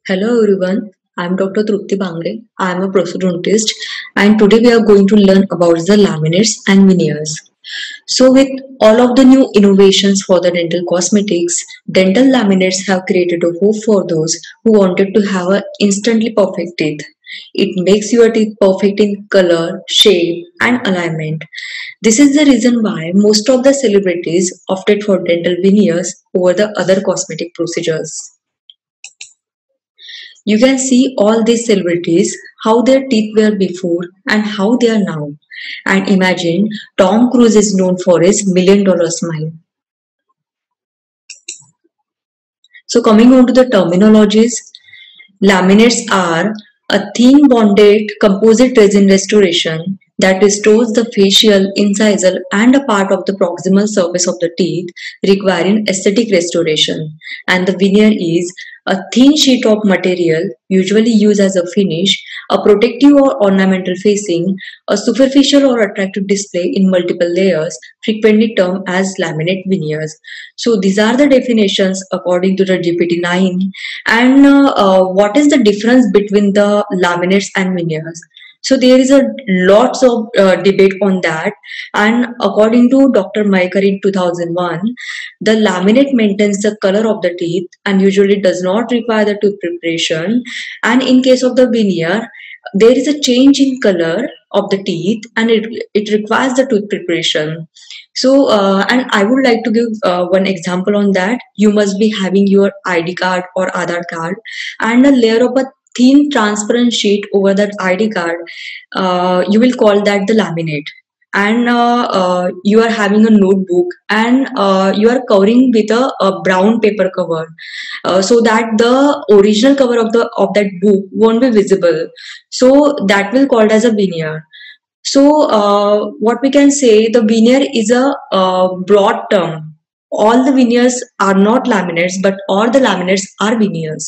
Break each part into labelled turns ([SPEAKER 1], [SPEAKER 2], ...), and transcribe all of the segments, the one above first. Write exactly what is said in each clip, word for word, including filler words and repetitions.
[SPEAKER 1] Hello everyone, I am Doctor Trupti Bangre. I am a prosthodontist and today we are going to learn about the laminates and veneers. So with all of the new innovations for the dental cosmetics, dental laminates have created a hope for those who wanted to have a instantly perfect teeth. It makes your teeth perfect in color, shape and alignment. This is the reason why most of the celebrities opted for dental veneers over the other cosmetic procedures. You can see all these celebrities, how their teeth were before and how they are now. And imagine Tom Cruise is known for his million dollar smile. So coming on to the terminologies, laminates are a thin bonded composite resin restoration that restores the facial, incisal and a part of the proximal surface of the teeth requiring aesthetic restoration. And the veneer is a thin sheet of material usually used as a finish, a protective or ornamental facing, a superficial or attractive display in multiple layers, frequently termed as laminate veneers. So these are the definitions according to the G P T nine. And uh, uh, what is the difference between the laminates and veneers? So there is a lots of uh, debate on that. And according to Doctor Maikar in two thousand one, the laminate maintains the color of the teeth and usually does not require the tooth preparation. And in case of the veneer, there is a change in color of the teeth and it, it requires the tooth preparation. So, uh, and I would like to give uh, one example on that. You must be having your I D card or Aadhaar card and a layer of a thin transparent sheet over that I D card. Uh, you will call that the laminate. And uh, uh, you are having a notebook and uh, you are covering with a, a brown paper cover uh, so that the original cover of the of that book won't be visible. So that will called as a veneer. So, uh, what we can say, the veneer is a uh, broad term. All the veneers are not laminates, but all the laminates are veneers.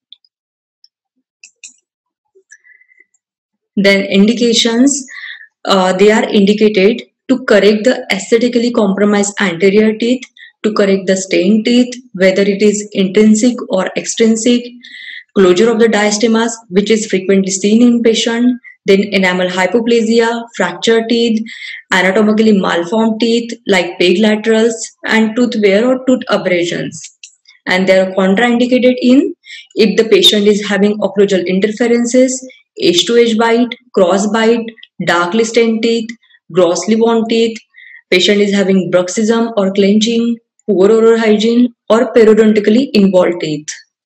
[SPEAKER 1] Then indications, uh, they are indicated to correct the aesthetically compromised anterior teeth, to correct the stained teeth, whether it is intrinsic or extrinsic, closure of the diastemas, which is frequently seen in patient, then enamel hypoplasia, fractured teeth, anatomically malformed teeth like peg laterals, and tooth wear or tooth abrasions. And they are contraindicated in if the patient is having occlusal interferences, edge to edge bite, cross bite, darkly stained teeth, grossly worn teeth, patient is having bruxism or clenching, poor oral hygiene, or periodontically involved teeth.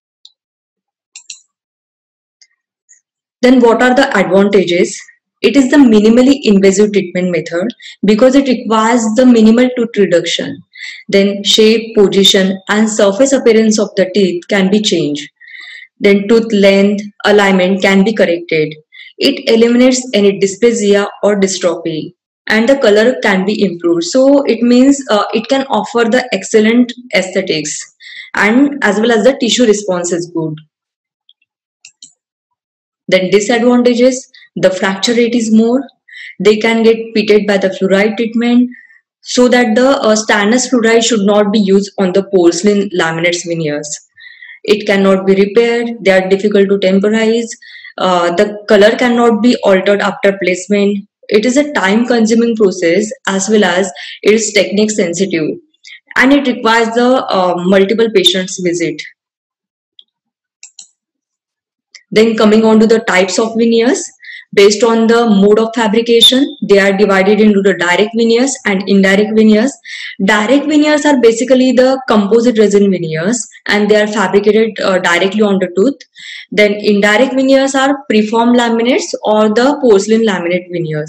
[SPEAKER 1] Then what are the advantages? It is the minimally invasive treatment method because it requires the minimal tooth reduction. Then shape, position and surface appearance of the teeth can be changed. Then tooth length, alignment can be corrected. It eliminates any dysplasia or dystrophy and the color can be improved. So it means uh, it can offer the excellent aesthetics and as well as the tissue response is good. Then disadvantages, the fracture rate is more. They can get pitted by the fluoride treatment so that the uh, stannous fluoride should not be used on the porcelain laminates veneers. It cannot be repaired. They are difficult to temporize. Uh, the color cannot be altered after placement. It is a time consuming process as well as it is technique sensitive and it requires the uh, multiple patients visit. Then coming on to the types of veneers, based on the mode of fabrication, they are divided into the direct veneers and indirect veneers. Direct veneers are basically the composite resin veneers and they are fabricated uh, directly on the tooth. Then indirect veneers are preformed laminates or the porcelain laminate veneers.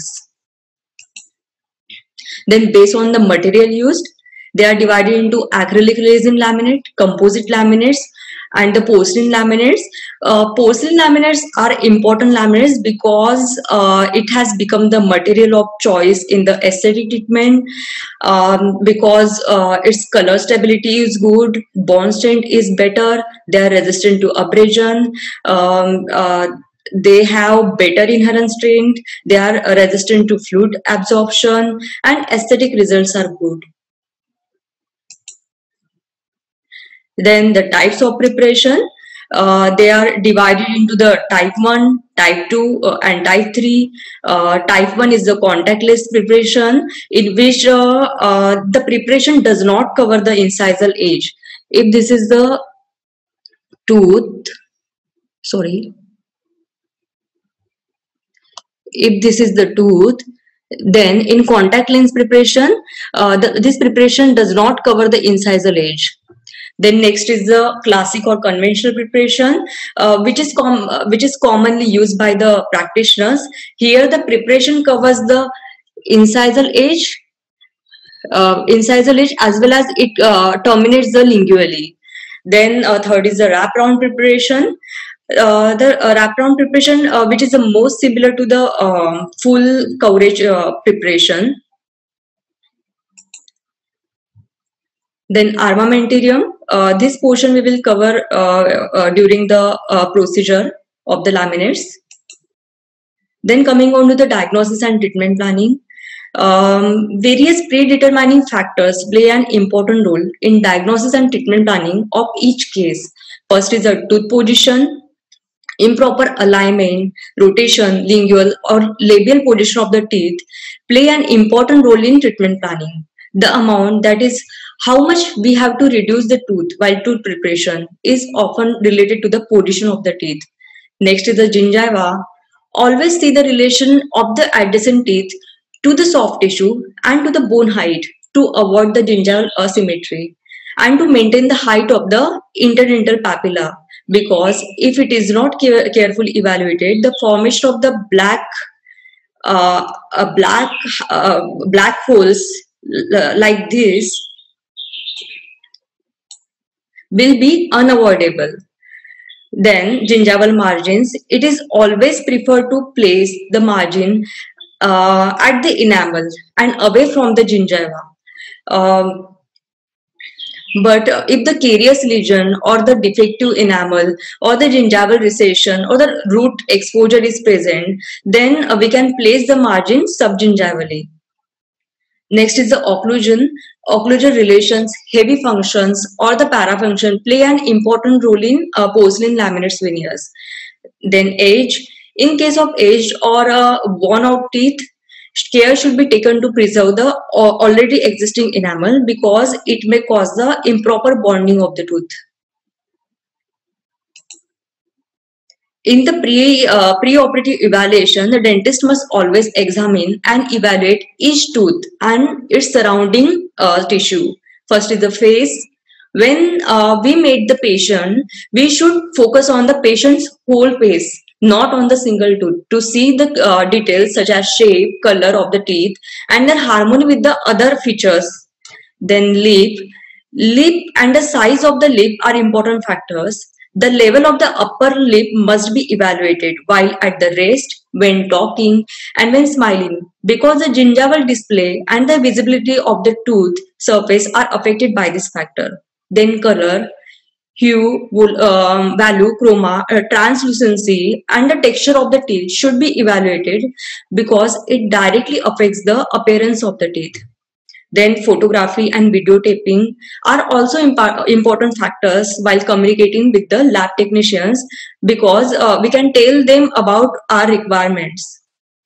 [SPEAKER 1] Then based on the material used, they are divided into acrylic resin laminate, composite laminates, and the porcelain laminates. Uh, porcelain laminates are important laminates because uh, it has become the material of choice in the aesthetic treatment um, because uh, its color stability is good, bond strength is better, they are resistant to abrasion, um, uh, they have better inherent strength, they are resistant to fluid absorption, and aesthetic results are good. Then the types of preparation. Uh, they are divided into the type one, type two, uh, and type three. Uh, type one is the contactless preparation, in which uh, uh, the preparation does not cover the incisal edge. If this is the tooth, sorry, if this is the tooth, then in contact lens preparation, uh, the, this preparation does not cover the incisal edge. Then next is the classic or conventional preparation, uh, which is com uh, which is commonly used by the practitioners. Here, the preparation covers the incisal edge, uh, incisal edge as well as it uh, terminates the lingually. Then uh, third is the wraparound preparation. Uh, the uh, wraparound preparation, uh, which is the most similar to the um, full coverage uh, preparation. Then armamentarium, uh, this portion we will cover uh, uh, during the uh, procedure of the laminates. Then coming on to the diagnosis and treatment planning, um, various predetermining factors play an important role in diagnosis and treatment planning of each case. First is the tooth position, improper alignment, rotation, lingual or labial position of the teeth play an important role in treatment planning. The amount, that is how much we have to reduce the tooth while tooth preparation, is often related to the position of the teeth. Next is the gingiva. Always see the relation of the adjacent teeth to the soft tissue and to the bone height to avoid the gingival asymmetry and to maintain the height of the interdental papilla, because if it is not care carefully evaluated, the formation of the black uh, uh, black uh, black holes like this will be unavoidable. Then gingival margins, it is always preferred to place the margin uh, at the enamel and away from the gingiva. Um, but uh, if the carious lesion or the defective enamel or the gingival recession or the root exposure is present, then uh, we can place the margin subgingivally. Next is the occlusion. Occlusal relations, heavy functions, or the parafunction play an important role in uh, porcelain laminates veneers. Then age. In case of aged or uh, worn out teeth, care should be taken to preserve the uh, already existing enamel, because it may cause the improper bonding of the tooth. In the pre, uh, pre-operative evaluation, the dentist must always examine and evaluate each tooth and its surrounding uh, tissue. First is the face. When uh, we meet the patient, we should focus on the patient's whole face, not on the single tooth, to see the uh, details such as shape, color of the teeth, and their harmony with the other features. Then lip. Lip and the size of the lip are important factors. The level of the upper lip must be evaluated while at the rest, when talking, and when smiling, because the gingival display and the visibility of the tooth surface are affected by this factor. Then color, hue, um, value, chroma, uh, translucency, and the texture of the teeth should be evaluated, because it directly affects the appearance of the teeth. Then photography and videotaping are also imp important factors while communicating with the lab technicians, because uh, we can tell them about our requirements.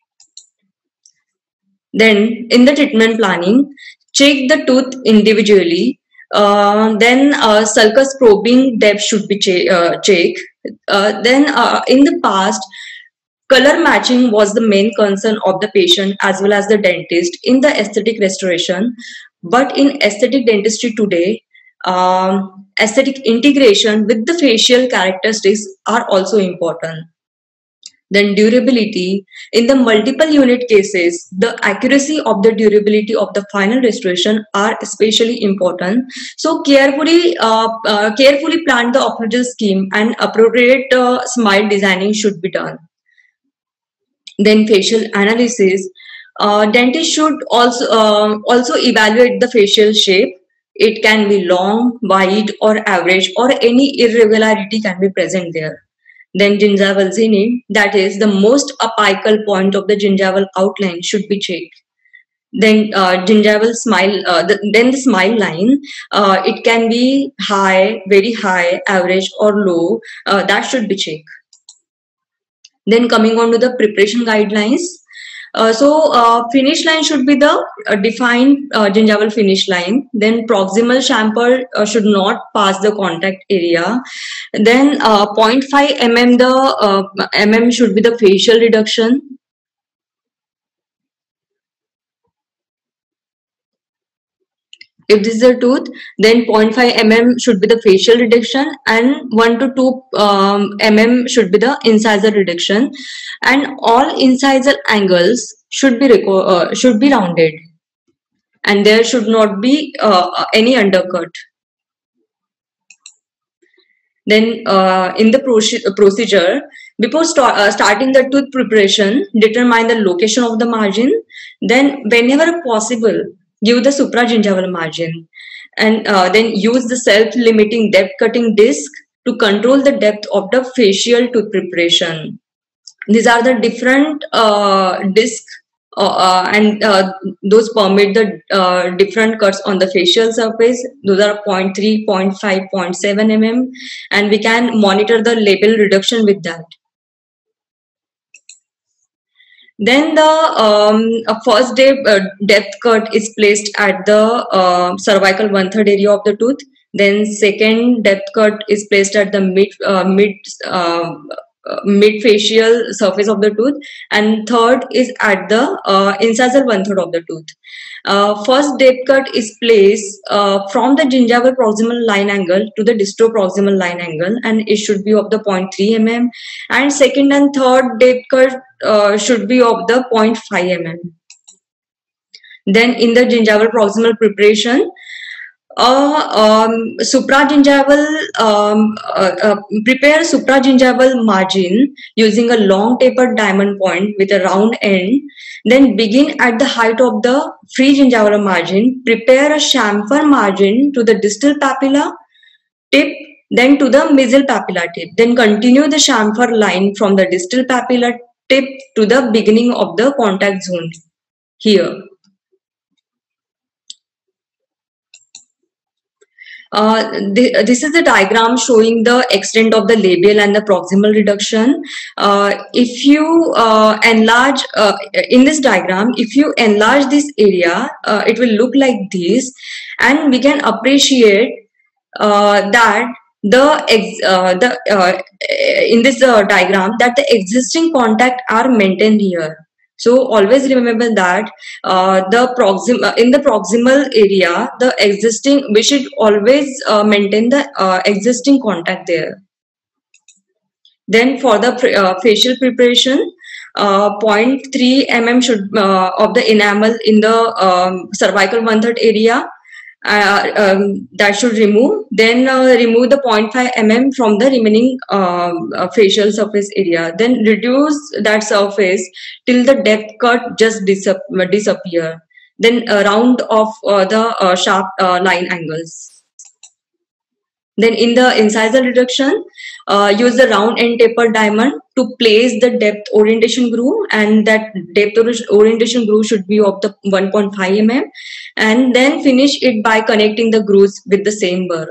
[SPEAKER 1] Then in the treatment planning, check the tooth individually. Uh, then uh, sulcus probing depth should be che uh, checked. Uh, then uh, in the past, color matching was the main concern of the patient as well as the dentist in the aesthetic restoration. But in aesthetic dentistry today, um, aesthetic integration with the facial characteristics are also important. Then durability. In the multiple unit cases, the accuracy of the durability of the final restoration are especially important. So carefully, uh, uh, carefully plan the occlusal scheme and appropriate uh, smile designing should be done. Then facial analysis. Uh, dentist should also uh, also evaluate the facial shape. It can be long, wide, or average, or any irregularity can be present there. Then gingival zenith, that is the most apical point of the gingival outline, should be checked. Then uh, gingival smile, uh, the, then the smile line, uh, it can be high, very high, average or low. Uh, that should be checked. Then coming on to the preparation guidelines. Uh, so uh, finish line should be the uh, defined uh, gingival finish line. Then proximal chamfer uh, should not pass the contact area. Then uh, zero point five millimeter the uh, mm should be the facial reduction. If this is a tooth, then zero point five millimeter should be the facial reduction, and one to two um, mm should be the incisor reduction, and all incisor angles should be uh, should be rounded, and there should not be uh, any undercut. Then uh, in the procedure, before start, uh, starting the tooth preparation, determine the location of the margin. Then whenever possible, give the supragingival margin, and uh, then use the self-limiting depth cutting disc to control the depth of the facial tooth preparation. These are the different uh, disc uh, uh, and uh, those permit the uh, different cuts on the facial surface. Those are zero point three, zero point five, zero point seven millimeter, and we can monitor the label reduction with that. Then the um, first depth, uh, depth cut is placed at the uh, cervical one-third area of the tooth. Then second depth cut is placed at the mid uh, mid uh, mid facial surface of the tooth, and third is at the uh, incisor one-third of the tooth. Uh, first depth cut is placed uh, from the gingival proximal line angle to the distoproximal line angle, and it should be of the zero point three millimeter, and second and third depth cut uh, should be of the zero point five millimeter. Then in the gingival proximal preparation, uh, um, supragingival um, uh, uh, prepare supragingival margin using a long tapered diamond point with a round end. Then begin at the height of the free gingival margin. Prepare a chamfer margin to the distal papilla tip, then to the mesial papilla tip. Then continue the chamfer line from the distal papilla tip to the beginning of the contact zone here. Uh, th this is the diagram showing the extent of the labial and the proximal reduction. Uh, if you uh, enlarge, uh, in this diagram, if you enlarge this area, uh, it will look like this, and we can appreciate uh, that the ex uh, the uh, in this uh, diagram that the existing contact are maintained here. So always remember that uh, the proxim uh, in the proximal area, the existing, we should always uh, maintain the uh, existing contact there. Then for the uh, facial preparation, uh, zero point three millimeter should uh, of the enamel in the um, cervical one-third area. Uh, um, that should remove. Then uh, remove the zero point five millimeter from the remaining uh, uh, facial surface area. Then reduce that surface till the depth cut just disappear. disappear. Then uh, round off uh, the uh, sharp uh, line angles. Then in the incisor reduction, uh, use the round end tapered diamond to place the depth orientation groove, and that depth orientation groove should be of the one point five millimeter, and then finish it by connecting the grooves with the same burr.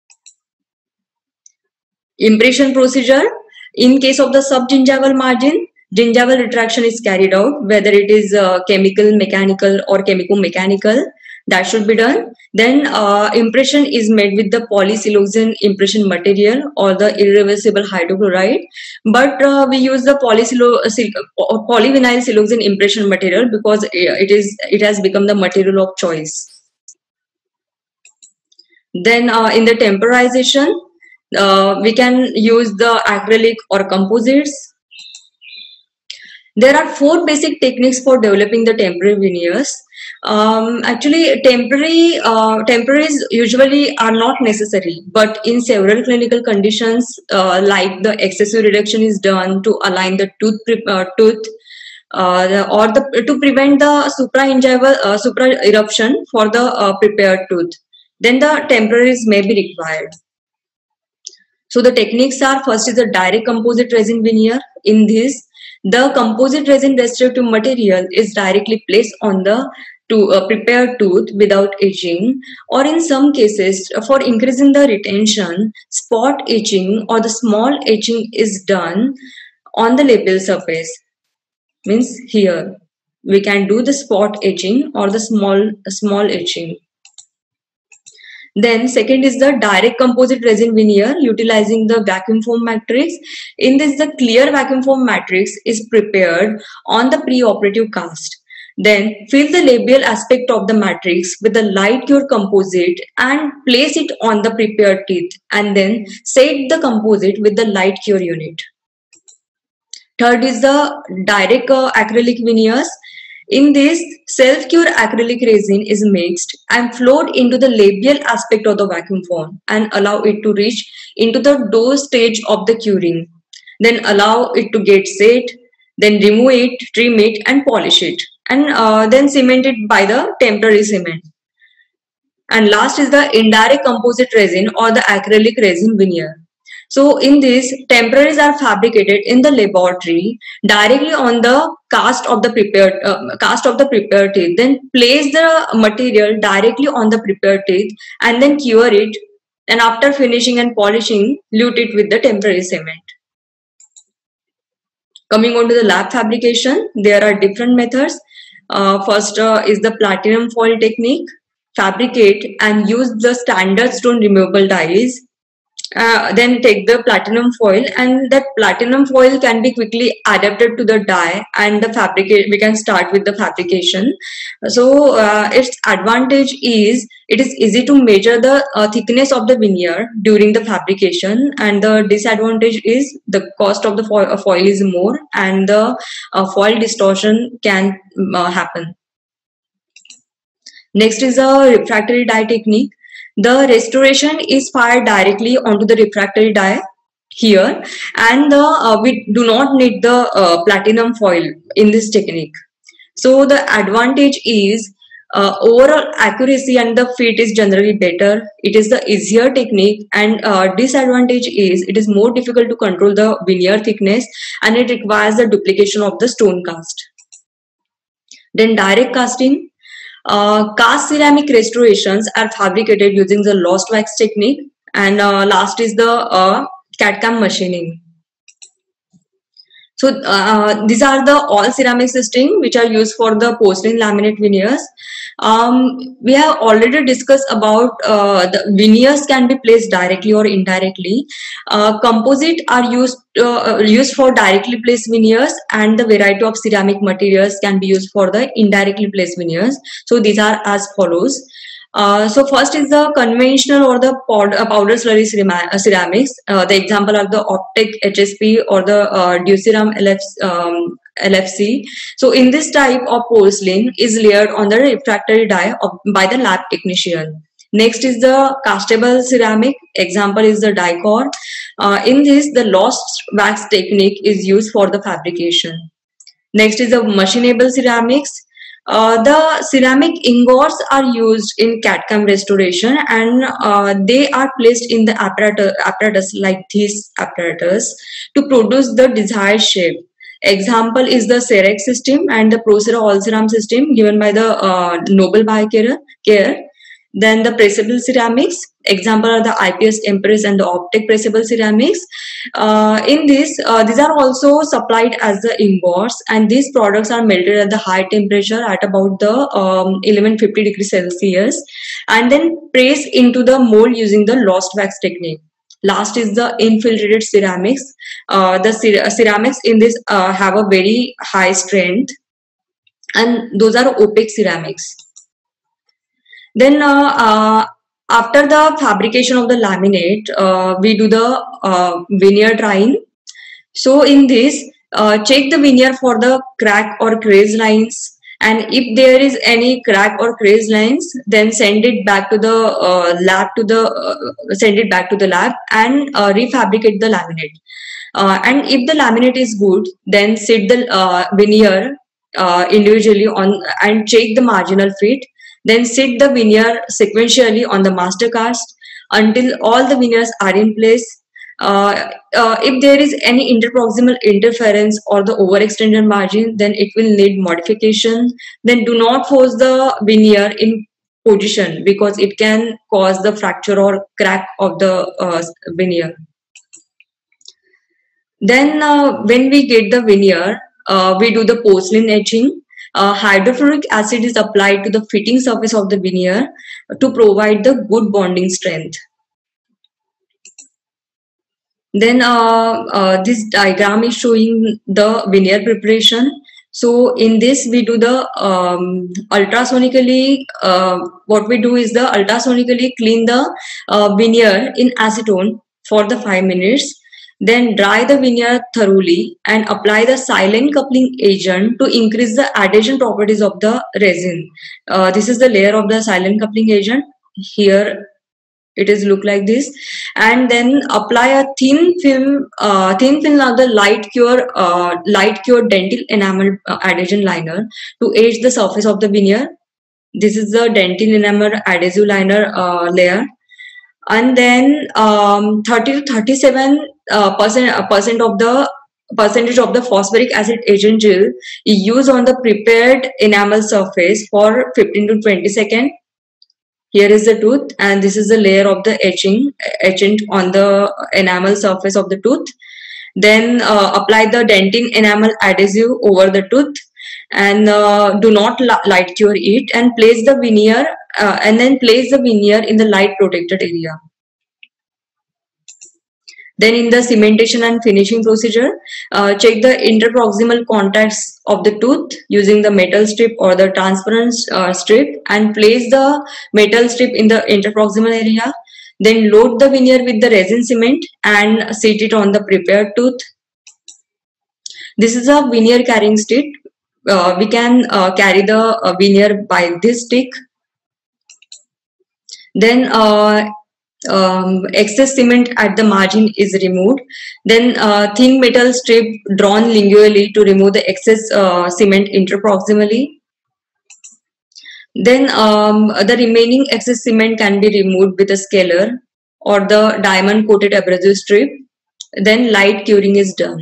[SPEAKER 1] Impression procedure. In case of the subgingival margin, gingival retraction is carried out, whether it is uh, chemical, mechanical or chemico-mechanical. That should be done. Then uh, impression is made with the polysiloxane impression material or the irreversible hydrochloride, but uh, we use the polysilo polyvinyl siloxane impression material because it is it has become the material of choice. Then uh, in the temporization, uh, we can use the acrylic or composites. There are four basic techniques for developing the temporary veneers. Um, actually, temporary uh, temporaries usually are not necessary, but in several clinical conditions, uh, like the excessive reduction is done to align the tooth uh, tooth, uh, the, or the to prevent the supragingival uh, supra eruption for the uh, prepared tooth. Then the temporaries may be required. So the techniques are: first is the direct composite resin veneer. In this, the composite resin restorative material is directly placed on the to uh, prepare tooth without etching, or in some cases for increasing the retention, spot etching or the small etching is done on the label surface. Means here we can do the spot etching or the small small etching. Then second is the direct composite resin veneer utilizing the vacuum form matrix. In this, the clear vacuum form matrix is prepared on the pre-operative cast. Then fill the labial aspect of the matrix with the light cure composite and place it on the prepared teeth, and then set the composite with the light cure unit. Third is the direct uh, acrylic veneers. In this, self-cure acrylic resin is mixed and flowed into the labial aspect of the vacuum form and allow it to reach into the dough stage of the curing. Then allow it to get set, then remove it, trim it and polish it, and uh, then cement it by the temporary cement. And last is the indirect composite resin or the acrylic resin veneer. So in this, temporaries are fabricated in the laboratory directly on the cast of the prepared uh, cast of the prepared teeth. Then place the material directly on the prepared teeth and then cure it. And after finishing and polishing, lute it with the temporary cement. Coming on to the lab fabrication, there are different methods. Uh, first uh, is the platinum foil technique. Fabricate and use the standard stone removable dies. Uh, then take the platinum foil, and that platinum foil can be quickly adapted to the die, and the fabricate we can start with the fabrication. So uh, its advantage is it is easy to measure the uh, thickness of the veneer during the fabrication, and the disadvantage is the cost of the foil, uh, foil is more, and the uh, foil distortion can uh, happen. Next is a refractory die technique. The restoration is fired directly onto the refractory die here, and the uh, we do not need the uh, platinum foil in this technique. So the advantage is uh, overall accuracy and the fit is generally better. It is the easier technique, and uh, disadvantage is it is more difficult to control the veneer thickness, and it requires the duplication of the stone cast. Then direct casting. Uh, cast ceramic restorations are fabricated using the lost wax technique, and uh, last is the uh, C A D C A M machining. So uh, these are the all ceramic systems which are used for the porcelain laminate veneers. Um, we have already discussed about uh, the veneers can be placed directly or indirectly. Uh, composite are used uh, used for directly placed veneers, and the variety of ceramic materials can be used for the indirectly placed veneers. So these are as follows. Uh, so first is the conventional or the powder, uh, powder slurry ceramics. Uh, the example are the Optec H S P or the uh, Duceram L F, um, L F C. So in this type of porcelain is layered on the refractory die of, by the lab technician. Next is the castable ceramic. Example is the Dicor. Uh, in this, the lost wax technique is used for the fabrication. Next is the machinable ceramics. Uh, the ceramic ingots are used in C A D C A M restoration, and uh, they are placed in the apparatus, apparatus like this apparatus to produce the desired shape. Example is the Cerex system and the Procera Allceram system given by the uh, Nobel Biocare. Then the pressable ceramics. Example are the I P S Empress and the Optec pressable ceramics. Uh, in this, uh, these are also supplied as the ingots, and these products are melted at the high temperature at about the um, eleven fifty degrees Celsius, and then pressed into the mold using the lost wax technique. Last is the infiltrated ceramics. Uh, the cer ceramics in this uh, have a very high strength, and those are opaque ceramics. Then uh, uh, after the fabrication of the laminate, uh, we do the uh, veneer drying. So in this, uh, check the veneer for the crack or crease lines, and if there is any crack or crease lines, then send it back to the uh, lab to the uh, send it back to the lab and uh, refabricate the laminate. Uh, and if the laminate is good, then set the uh, veneer uh, individually on and check the marginal fit. Then set the veneer sequentially on the master cast until all the veneers are in place. Uh, uh, if there is any interproximal interference or the overextended margin, then it will need modification. Then do not force the veneer in position because it can cause the fracture or crack of the uh, veneer. Then uh, when we get the veneer, uh, we do the porcelain etching. Uh, hydrofluoric acid is applied to the fitting surface of the veneer to provide the good bonding strength. Then uh, uh, this diagram is showing the veneer preparation. So in this we do the um, ultrasonically, uh, what we do is the ultrasonically clean the uh, veneer in acetone for the five minutes. Then dry the veneer thoroughly and apply the silane coupling agent to increase the adhesion properties of the resin. Uh, this is the layer of the silane coupling agent. Here it is look like this, and then apply a thin film uh, thin film of the light cure uh, light cure dentil enamel uh, adhesion liner to etch the surface of the veneer. This is the dentil enamel adhesive liner uh, layer. And then um, thirty to thirty-seven uh, percent uh, percent of the percentage of the phosphoric acid agent gel is used on the prepared enamel surface for fifteen to twenty seconds. Here is the tooth, and this is the layer of the etching etchant on the enamel surface of the tooth. Then uh, apply the dentin enamel adhesive over the tooth, and uh, do not light cure it, and place the veneer uh, and then place the veneer in the light protected area. Then in the cementation and finishing procedure, uh, check the interproximal contacts of the tooth using the metal strip or the transparent uh, strip, and place the metal strip in the interproximal area. Then load the veneer with the resin cement and set it on the prepared tooth. This is a veneer carrying stick. Uh, we can uh, carry the uh, veneer by this stick. Then uh, um, excess cement at the margin is removed. Then uh, thin metal strip drawn lingually to remove the excess uh, cement interproximally. Then um, the remaining excess cement can be removed with a scaler or the diamond coated abrasive strip. Then light curing is done.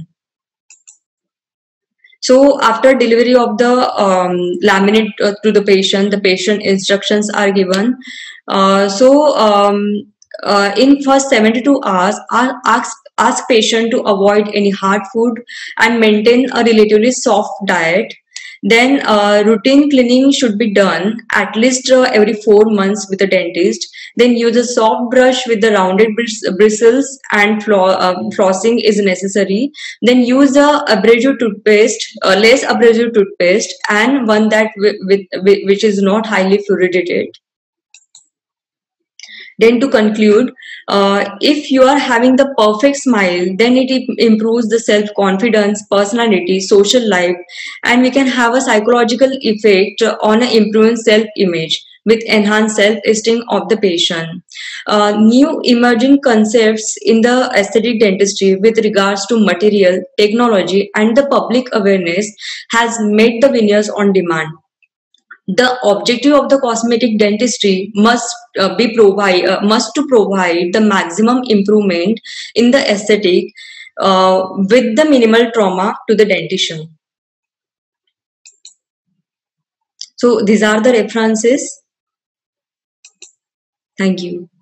[SPEAKER 1] So after delivery of the um, laminate uh, to the patient, the patient instructions are given. Uh, so um, uh, in first seventy-two hours, ask, ask patient to avoid any hard food and maintain a relatively soft diet. Then uh, routine cleaning should be done at least uh, every four months with a dentist. Then use a soft brush with the rounded bristles, and flaw, uh, flossing is necessary. Then use a abrasive toothpaste, uh, less abrasive toothpaste, and one that with, with, which is not highly fluoridated. Then to conclude, uh, if you are having the perfect smile, then it improves the self-confidence, personality, social life, and we can have a psychological effect on an improving self-image with enhanced self-esteem of the patient. Uh, new emerging concepts in the aesthetic dentistry with regards to material, technology, and the public awareness has made the veneers on demand. The objective of the cosmetic dentistry must uh, be provide uh, must to provide the maximum improvement in the aesthetic uh, with the minimal trauma to the dentition. So these are the references. Thank you.